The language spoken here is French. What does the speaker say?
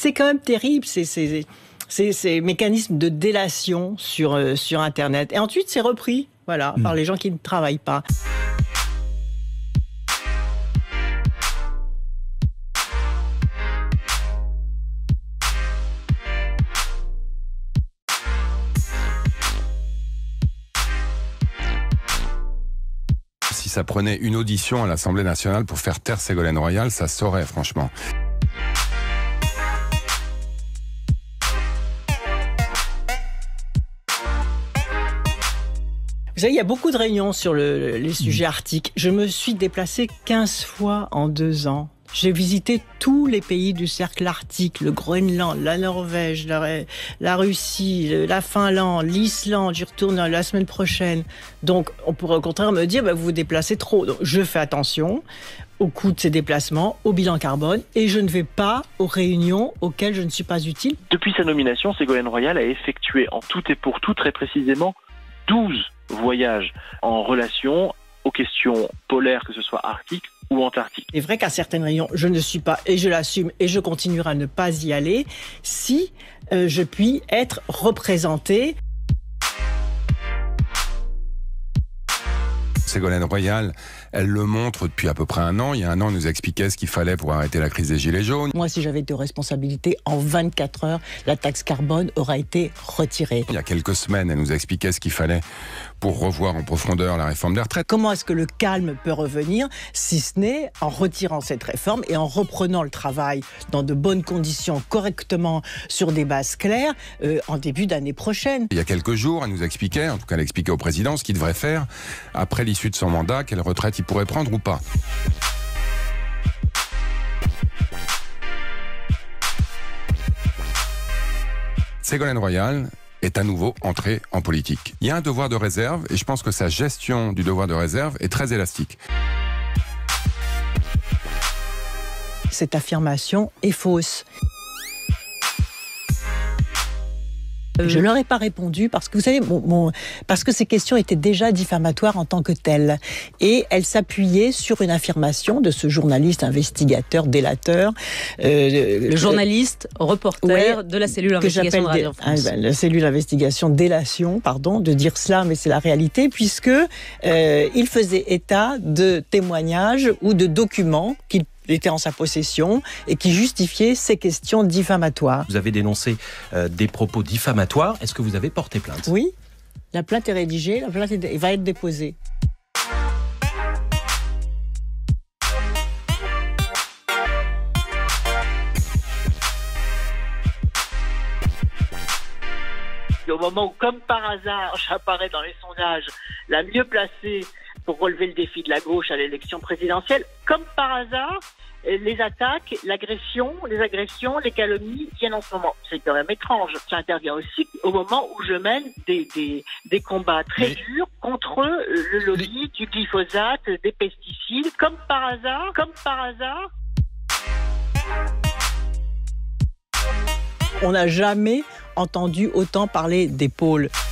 c'est quand même terrible, ces mécanismes de délation sur Internet. Et ensuite, c'est repris, voilà, par les gens qui ne travaillent pas. Si ça prenait une audition à l'Assemblée nationale pour faire taire Ségolène Royal, ça saurait, franchement. Vous savez, il y a beaucoup de réunions sur les sujets arctiques. Je me suis déplacée 15 fois en 2 ans. J'ai visité tous les pays du cercle arctique, le Groenland, la Norvège, la Russie, la Finlande, l'Islande. J'y retourne la semaine prochaine. Donc, on pourrait au contraire me dire, vous vous déplacez trop. Donc, je fais attention au coût de ces déplacements, au bilan carbone, et je ne vais pas aux réunions auxquelles je ne suis pas utile. Depuis sa nomination, Ségolène Royal a effectué en tout et pour tout, très précisément, 12 voyages en relation aux questions polaires, que ce soit arctiques ou antarctiques. C'est vrai qu'à certaines réunions, je ne suis pas, et je l'assume, et je continuerai à ne pas y aller, si je puis être représentée. Ségolène Royal, elle le montre depuis à peu près 1 an. Il y a 1 an, elle nous expliquait ce qu'il fallait pour arrêter la crise des Gilets jaunes. Moi, si j'avais été aux responsabilités, en 24 heures, la taxe carbone aura été retirée. Il y a quelques semaines, elle nous expliquait ce qu'il fallait pour revoir en profondeur la réforme des retraites. Comment est-ce que le calme peut revenir, si ce n'est en retirant cette réforme et en reprenant le travail dans de bonnes conditions, correctement, sur des bases claires, en début d'année prochaine. Il y a quelques jours, elle nous expliquait, en tout cas elle expliquait au président ce qu'il devrait faire après l'issue de son mandat, quelle retraite il pourrait prendre ou pas. Ségolène Royal est à nouveau entrée en politique. Il y a un devoir de réserve et je pense que sa gestion du devoir de réserve est très élastique. Cette affirmation est fausse. Je leur ai pas répondu parce que vous savez, parce que ces questions étaient déjà diffamatoires en tant que telles, et elles s'appuyaient sur une affirmation de ce journaliste investigateur, délateur, le journaliste reporter de la cellule investigation de Radio France. La cellule investigation délation, pardon, de dire cela, mais c'est la réalité, puisque il faisait état de témoignages ou de documents qu'il était en sa possession et qui justifiait ces questions diffamatoires. Vous avez dénoncé des propos diffamatoires. Est-ce que vous avez porté plainte ? Oui, la plainte est rédigée, la plainte va être déposée. Au moment où, comme par hasard, j'apparais dans les sondages la mieux placée pour relever le défi de la gauche à l'élection présidentielle, comme par hasard, les attaques, les agressions, les calomnies viennent en ce moment. C'est quand même étrange. Ça intervient aussi au moment où je mène des combats très durs contre le lobby du glyphosate, des pesticides. Comme par hasard. On n'a jamais entendu autant parler des pôles.